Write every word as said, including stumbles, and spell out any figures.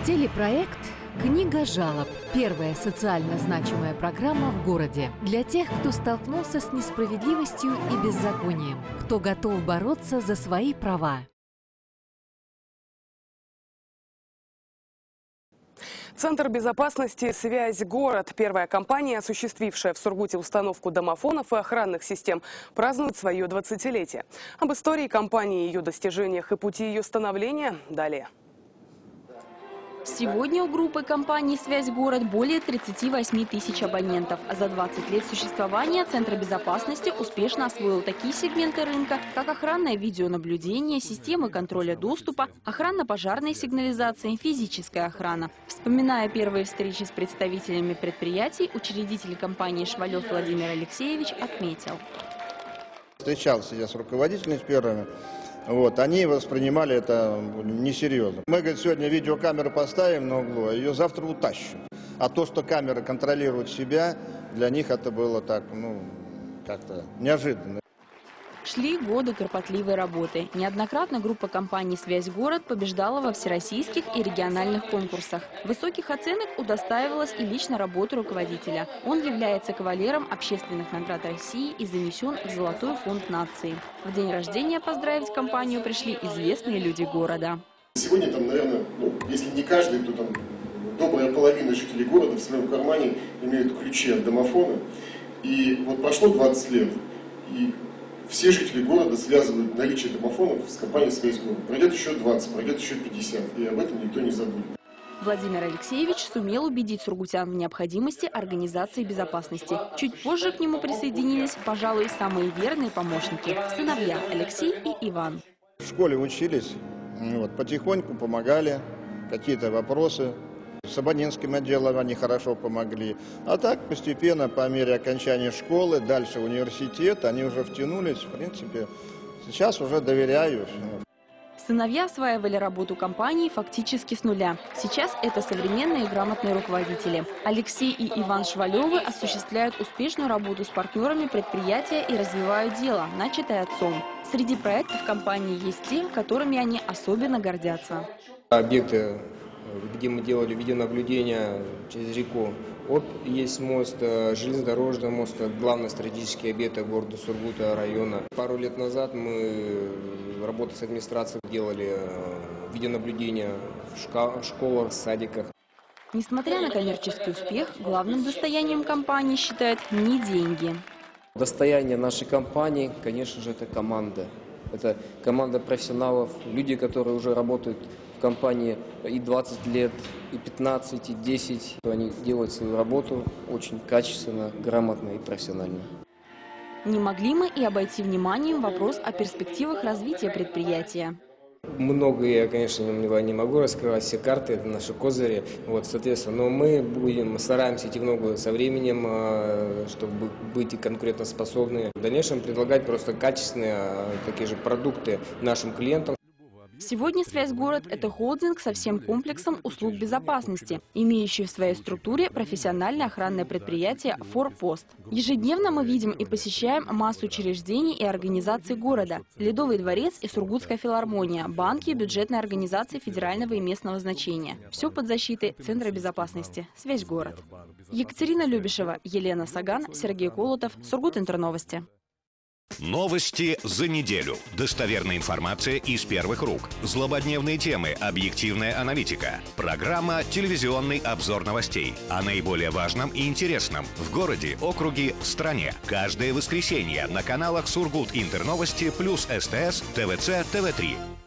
Телепроект «Книга жалоб» – первая социально значимая программа в городе для тех, кто столкнулся с несправедливостью и беззаконием, кто готов бороться за свои права. Центр безопасности «Связь Город», первая компания, осуществившая в Сургуте установку домофонов и охранных систем, празднует свое двадцатилетие. Об истории компании, ее достижениях и пути ее становления далее. Сегодня у группы компаний «Связь Город» более тридцати восьми тысяч абонентов. За двадцать лет существования Центр безопасности успешно освоил такие сегменты рынка, как охранное видеонаблюдение, системы контроля доступа, охранно-пожарной сигнализации, физическая охрана. Вспоминая первые встречи с представителями предприятий, учредитель компании Швалев Владимир Алексеевич отметил. Встречался я с руководителями первыми. Вот, они воспринимали это несерьезно. Мы, говорит, сегодня видеокамеру поставим на углу, а ее завтра утащим. А то, что камера контролирует себя, для них это было так, ну, как-то неожиданно. Шли годы кропотливой работы. Неоднократно группа компаний «Связь Город» побеждала во всероссийских и региональных конкурсах. Высоких оценок удостаивалась и лично работа руководителя. Он является кавалером общественных наград России и занесен в Золотой фонд нации. В день рождения поздравить компанию пришли известные люди города. Сегодня там, наверное, ну, если не каждый, то там добрая половина жителей города в своем кармане имеют ключи от домофона. И вот прошло двадцать лет, и все жители города связывают наличие домофонов с компанией «Связь Город». Пройдет еще двадцать, пройдет еще пятьдесят, и об этом никто не забудет. Владимир Алексеевич сумел убедить сургутян в необходимости организации безопасности. Чуть позже к нему присоединились, пожалуй, самые верные помощники – сыновья Алексей и Иван. В школе учились, вот, потихоньку помогали, какие-то вопросы. С абонентским отделом они хорошо помогли. А так постепенно, по мере окончания школы, дальше университет, они уже втянулись. В принципе, сейчас уже доверяю. Сыновья осваивали работу компании фактически с нуля. Сейчас это современные и грамотные руководители. Алексей и Иван Швалевы осуществляют успешную работу с партнерами предприятия и развивают дело, начатое отцом. Среди проектов компании есть те, которыми они особенно гордятся. Объекты, где мы делали видеонаблюдение через реку, вот есть мост, железнодорожный мост, главный стратегический объект города Сургута района. Пару лет назад мы, работая с администрацией, делали видеонаблюдение в школах, садиках. Несмотря на коммерческий успех, главным достоянием компании считают не деньги. Достояние нашей компании, конечно же, это команда. Это команда профессионалов, люди, которые уже работают в компании и двадцать лет, и пятнадцать, и десять. Они делают свою работу очень качественно, грамотно и профессионально. Не могли мы и обойти вниманием вопрос о перспективах развития предприятия. Многое я, конечно, не могу раскрывать, все карты, это наши козыри, вот, соответственно, но мы будем, мы стараемся идти в ногу со временем, чтобы быть конкурентоспособными. В дальнейшем предлагать просто качественные такие же продукты нашим клиентам. Сегодня «Связь Город» – это холдинг со всем комплексом услуг безопасности, имеющий в своей структуре профессиональное охранное предприятие «Форпост». Ежедневно мы видим и посещаем массу учреждений и организаций города. Ледовый дворец и Сургутская филармония, банки и бюджетные организации федерального и местного значения. Все под защитой Центра безопасности «Связь Город». Екатерина Любишева, Елена Саган, Сергей Колотов, Сургут-Интерновости. Новости за неделю. Достоверная информация из первых рук. Злободневные темы, объективная аналитика. Программа «Телевизионный обзор новостей». О наиболее важном и интересном в городе, округе, стране. Каждое воскресенье на каналах Сургут Интерновости плюс СТС, ТВЦ, ТВ три.